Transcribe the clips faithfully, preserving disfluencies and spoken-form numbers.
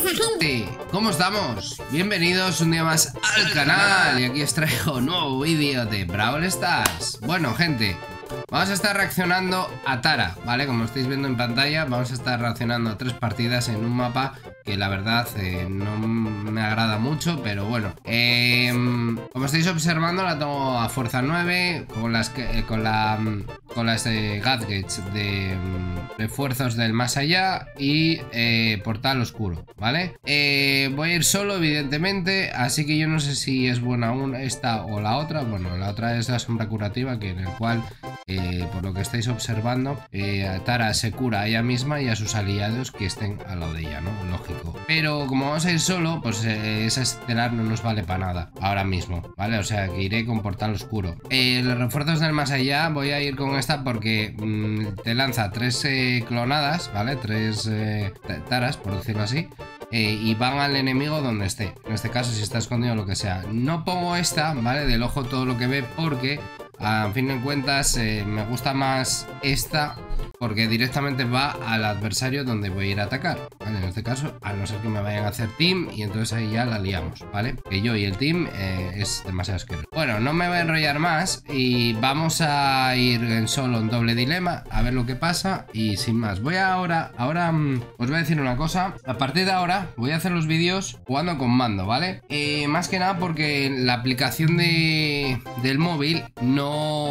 pasa, gente? ¿Cómo estamos? Bienvenidos un día más al canal. Y aquí os traigo un nuevo vídeo de Brawl Stars. Bueno, gente, vamos a estar reaccionando a Tara, ¿vale? Como estáis viendo en pantalla, vamos a estar reaccionando a tres partidas en un mapa que la verdad eh, no me agrada mucho, pero bueno. Eh, como estáis observando, la tengo a fuerza nueve con las que, eh, con la con las eh, gadgets de refuerzos del más allá y eh, portal oscuro, ¿vale? Eh, voy a ir solo, evidentemente, así que yo no sé si es buena una, esta o la otra. Bueno, la otra es la sombra curativa, que en el cual, eh, por lo que estáis observando, eh, Tara se cura a ella misma y a sus aliados que estén al lado de ella, ¿no? Lógico. Pero como vamos a ir solo, pues eh, esa estelar no nos vale para nada ahora mismo, ¿vale? O sea que iré con portal oscuro. Eh, los refuerzos del más allá voy a ir con esta porque mmm, te lanza tres eh, clonadas, ¿vale? Tres eh, taras, por decirlo así. Eh, y van al enemigo donde esté. En este caso, si está escondido o lo que sea. No pongo esta, ¿vale? Del ojo todo lo que ve, porque a fin de cuentas eh, me gusta más esta, porque directamente va al adversario donde voy a ir a atacar, ¿vale? En este caso, a no ser que me vayan a hacer team, y entonces ahí ya la liamos, ¿vale? Que yo y el team eh, es demasiado asqueroso. Bueno, no me voy a enrollar más y vamos a ir en solo en doble dilema, a ver lo que pasa. Y sin más, voy a ahora, ahora mmm, os voy a decir una cosa. A partir de ahora voy a hacer los vídeos jugando con mando, ¿vale? Eh, más que nada porque la aplicación de, del móvil no...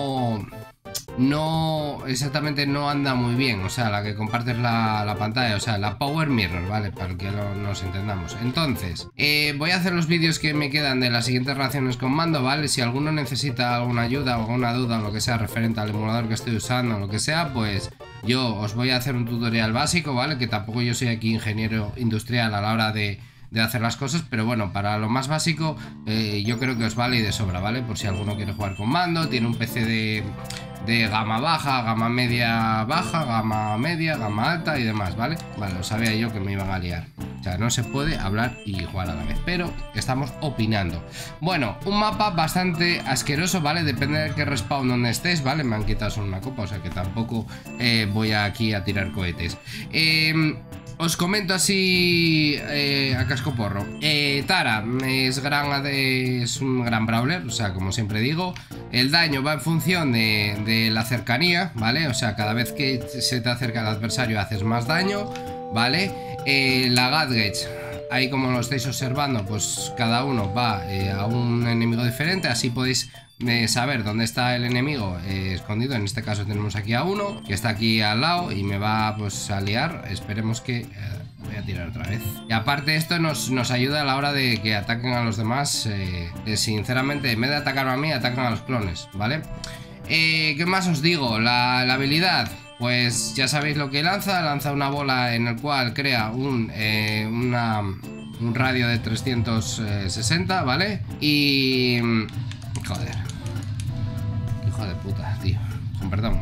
No, exactamente no anda muy bien. O sea, la que compartes la, la pantalla, o sea, la Power Mirror, ¿vale? Para que lo, nos entendamos. Entonces, eh, voy a hacer los vídeos que me quedan de las siguientes reacciones con mando, ¿vale? Si alguno necesita alguna ayuda o alguna duda o lo que sea referente al emulador que estoy usando o lo que sea, pues yo os voy a hacer un tutorial básico, ¿vale? Que tampoco yo soy aquí ingeniero industrial a la hora de... de hacer las cosas, pero bueno, para lo más básico eh, yo creo que os vale y de sobra, ¿vale? Por si alguno quiere jugar con mando, tiene un P C de, de gama baja, gama media baja, gama media, gama alta y demás, ¿vale? Vale, lo sabía yo que me iban a liar. O sea, no se puede hablar y jugar a la vez, pero estamos opinando. Bueno, un mapa bastante asqueroso, ¿vale? Depende de qué respawn donde estés, ¿vale? Me han quitado solo una copa, o sea que tampoco eh, voy aquí a tirar cohetes. Eh... Os comento así eh, a cascoporro. eh, Tara es, gran, es un gran brawler, o sea, como siempre digo. El daño va en función de, de la cercanía, ¿vale? O sea, cada vez que se te acerca el adversario haces más daño, ¿vale? Eh, la gadget, ahí como lo estáis observando, pues cada uno va eh, a un enemigo diferente. Así podéis de saber dónde está el enemigo eh, escondido. En este caso tenemos aquí a uno que está aquí al lado y me va pues a liar. Esperemos que... Eh, voy a tirar otra vez. Y aparte esto nos, nos ayuda a la hora de que ataquen a los demás. eh, eh, Sinceramente, en vez de atacar a mí, atacan a los clones, ¿vale? Eh, ¿Qué más os digo? La, la habilidad, pues ya sabéis lo que lanza. Lanza una bola en el cual crea un, eh, una, un radio de trescientos sesenta, ¿vale? Y... Joder. Hijo de puta, tío. Con perdón.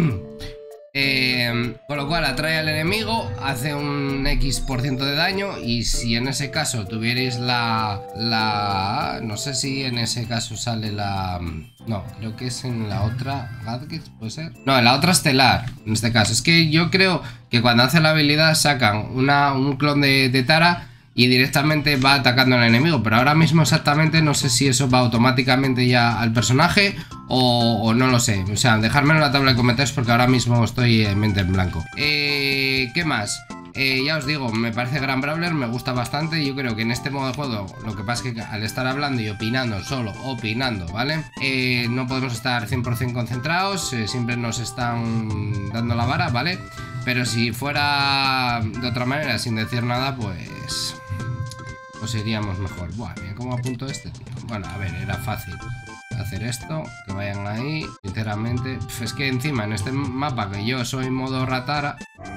Eh, con lo cual atrae al enemigo, hace un X por ciento de daño. Y si en ese caso tuvierais la, la... No sé si en ese caso sale la... No, creo que es en la otra gadget, ¿puede ser? No, en la otra estelar, en este caso. Es que yo creo que cuando hace la habilidad sacan una, un clon de, de Tara y directamente va atacando al enemigo. Pero ahora mismo exactamente no sé si eso va automáticamente ya al personaje o, o no lo sé. O sea, dejármelo en la tabla de comentarios porque ahora mismo estoy en mente en blanco. eh, ¿Qué más? Eh, ya os digo, me parece gran brawler, me gusta bastante. Yo creo que en este modo de juego, lo que pasa es que al estar hablando y opinando, solo opinando, ¿vale? Eh, no podemos estar cien por cien concentrados, eh, siempre nos están dando la vara, ¿vale? Pero si fuera de otra manera, sin decir nada, pues... pues iríamos mejor. Buah, mira cómo apunto este, tío. Bueno, a ver, era fácil hacer esto, que vayan ahí. Sinceramente, es que encima en este mapa que yo soy modo ratara...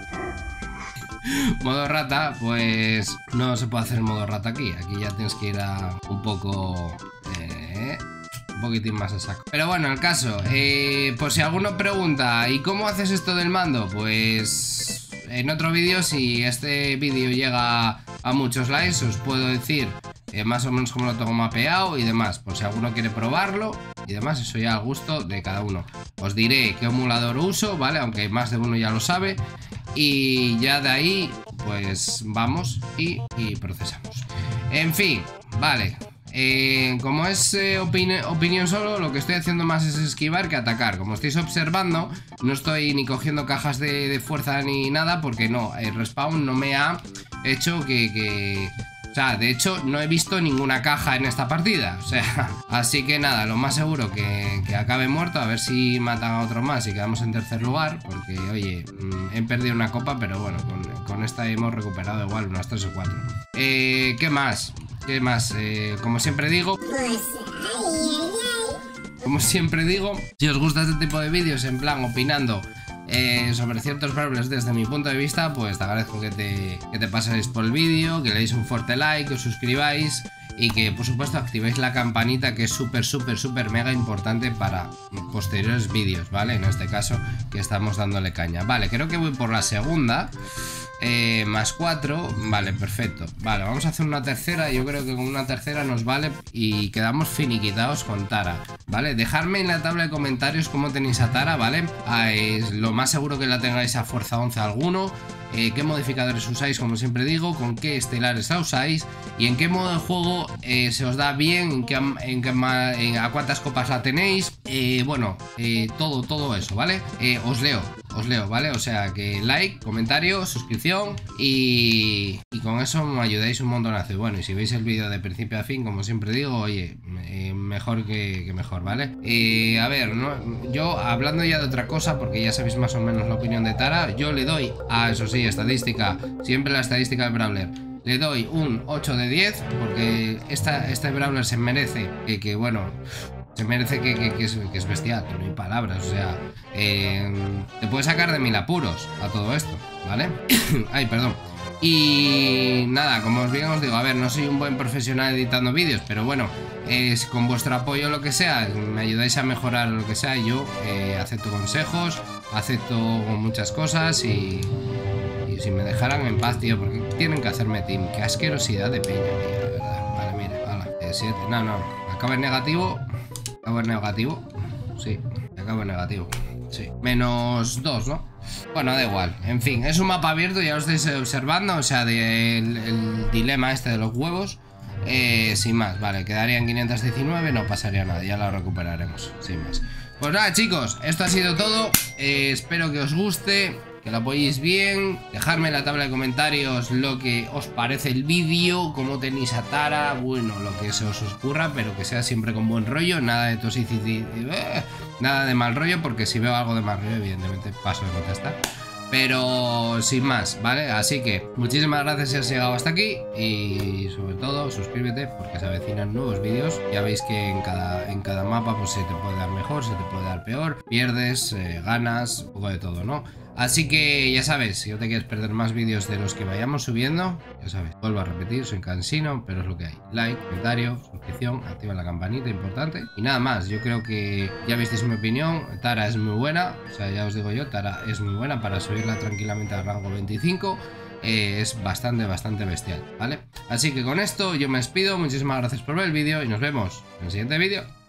modo rata, pues no se puede hacer modo rata aquí. Aquí ya tienes que ir a un poco... Eh, un poquitín más a saco. Pero bueno, el caso, eh, por si alguno pregunta, ¿y cómo haces esto del mando? Pues en otro vídeo, si este vídeo llega a muchos likes, os puedo decir eh, más o menos cómo lo tengo mapeado y demás. Por si alguno quiere probarlo y demás, eso ya al gusto de cada uno. Os diré qué emulador uso, ¿vale? Aunque más de uno ya lo sabe. Y ya de ahí pues vamos y, y procesamos. En fin, vale. Eh, como es eh, opini opinión solo, lo que estoy haciendo más es esquivar que atacar. Como estáis observando, no estoy ni cogiendo cajas de, de fuerza ni nada, porque no, el respawn no me ha hecho que... que... O sea, de hecho, no he visto ninguna caja en esta partida. O sea, así que nada, lo más seguro que, que acabe muerto. A ver si matan a otro más y quedamos en tercer lugar. Porque, oye, he perdido una copa, pero bueno, con, con esta hemos recuperado igual unas tres o cuatro. Eh, ¿qué más? ¿Qué más? Eh, como siempre digo... Como siempre digo, si os gusta este tipo de vídeos, en plan opinando eh, sobre ciertos brawlers desde mi punto de vista, pues te agradezco que te, que te paséis por el vídeo, que le deis un fuerte like, que os suscribáis y que por supuesto activéis la campanita, que es súper súper súper mega importante para posteriores vídeos, ¿vale? En este caso que estamos dándole caña. Vale, creo que voy por la segunda. Eh, más cuatro, vale, perfecto. Vale, vamos a hacer una tercera. Yo creo que con una tercera nos vale y quedamos finiquitados con Tara, ¿vale? Dejadme en la tabla de comentarios cómo tenéis a Tara, ¿vale? Ah, es lo más seguro que la tengáis a fuerza once alguno. Eh, qué modificadores usáis, como siempre digo, con qué estelares la usáis y en qué modo de juego eh, se os da bien, en qué, en qué en, a cuántas copas la tenéis, eh, bueno, eh, todo, todo eso, ¿vale? Eh, os leo, os leo, ¿vale? O sea que like, comentario, suscripción y, y con eso me ayudáis un montonazo. Y bueno, y si veis el vídeo de principio a fin, como siempre digo, oye, eh, mejor que, que mejor, ¿vale? Eh, a ver, ¿no? Yo hablando ya de otra cosa, porque ya sabéis más o menos la opinión de Tara, yo le doy a, eso sí, estadística, siempre la estadística del brawler, le doy un ocho de diez, porque esta, este brawler se merece que, que bueno, se merece que, que, que, es, que es bestial, que no hay palabras, o sea, eh, te puede sacar de mil apuros a todo esto, ¿vale? Ay, perdón. Y nada, como os bien os digo, a ver, no soy un buen profesional editando vídeos, pero bueno, es con vuestro apoyo lo que sea, me ayudáis a mejorar lo que sea. Yo eh, acepto consejos, acepto muchas cosas y, y si me dejaran en paz, tío, porque tienen que hacerme team. Qué asquerosidad de peña, tío, de verdad. Vale, mira, hala, siete, no, no, acabo en negativo, acabo en negativo, sí, acabo en negativo, sí, menos dos, ¿no? Bueno, da igual, en fin, es un mapa abierto, ya lo estáis observando, o sea, del el dilema este de los huevos. Eh, sin más, vale, quedaría en quinientos diecinueve, no pasaría nada, ya lo recuperaremos, sin más. Pues nada, chicos, esto ha sido todo. eh, Espero que os guste, que lo apoyéis bien. Dejadme en la tabla de comentarios lo que os parece el vídeo, cómo tenéis a Tara, bueno, lo que se os ocurra, pero que sea siempre con buen rollo, nada de toxicidad, eh, nada de mal rollo, porque si veo algo de mal rollo, evidentemente paso de contestar. Pero sin más, ¿vale? Así que muchísimas gracias si has llegado hasta aquí y sobre todo suscríbete porque se avecinan nuevos vídeos. Ya veis que en cada, en cada mapa pues se te puede dar mejor, se te puede dar peor, pierdes, eh, ganas, un poco de todo, ¿no? Así que ya sabes, si no te quieres perder más vídeos de los que vayamos subiendo, ya sabes, vuelvo a repetir, soy cansino, pero es lo que hay. Like, comentario, suscripción, activa la campanita, importante. Y nada más, yo creo que ya visteis mi opinión, Tara es muy buena, o sea, ya os digo yo, Tara es muy buena para subirla tranquilamente al rango veinticinco. Eh, es bastante, bastante bestial, ¿vale? Así que con esto yo me despido, muchísimas gracias por ver el vídeo y nos vemos en el siguiente vídeo.